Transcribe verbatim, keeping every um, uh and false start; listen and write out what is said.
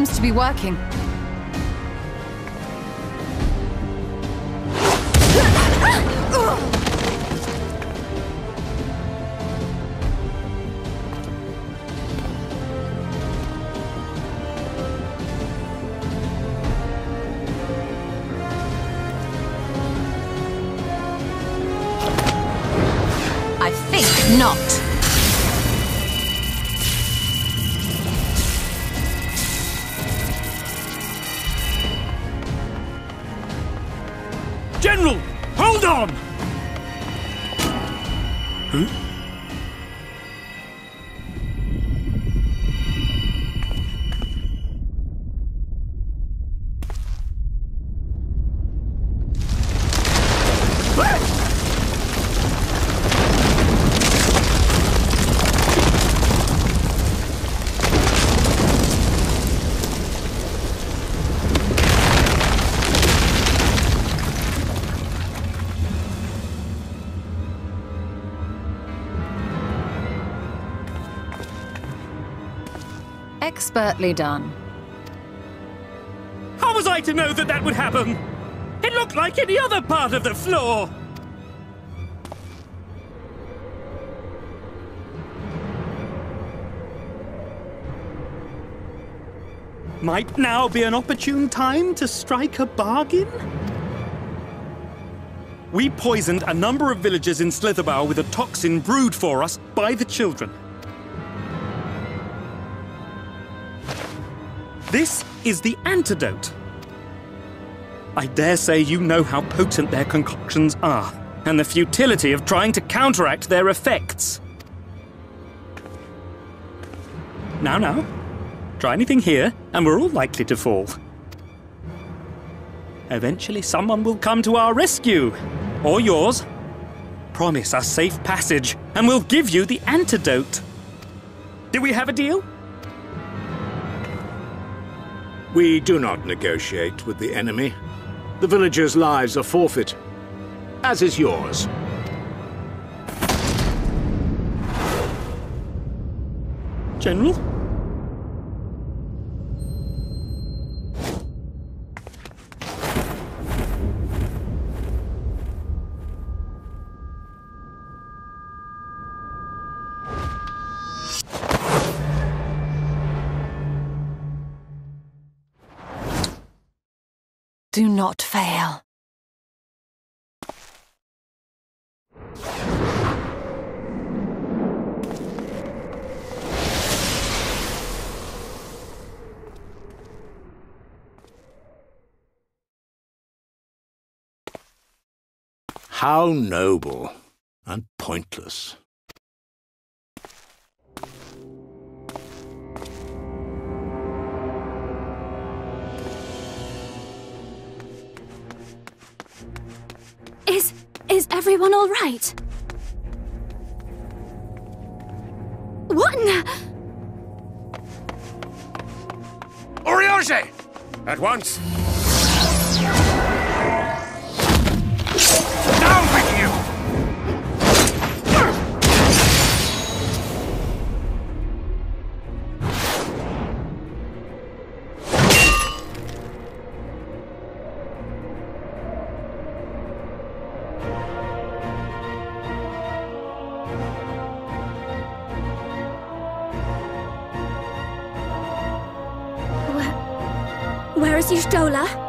seems to be working. I think not. General, hold on! Huh? Expertly done. How was I to know that that would happen? It looked like any other part of the floor. Might now be an opportune time to strike a bargain? We poisoned a number of villagers in Slitherbough with a toxin brewed for us by the children. This is the antidote. I dare say you know how potent their concoctions are, and the futility of trying to counteract their effects. Now, now, try anything here, and we're all likely to fall. Eventually someone will come to our rescue, or yours. Promise us safe passage, and we'll give you the antidote. Do we have a deal? We do not negotiate with the enemy. The villagers' lives are forfeit, as is yours. General? Do not fail. How noble and pointless. Is... is everyone all right? What in the... Urianger! At once! Down with you! Where is Y'shtola?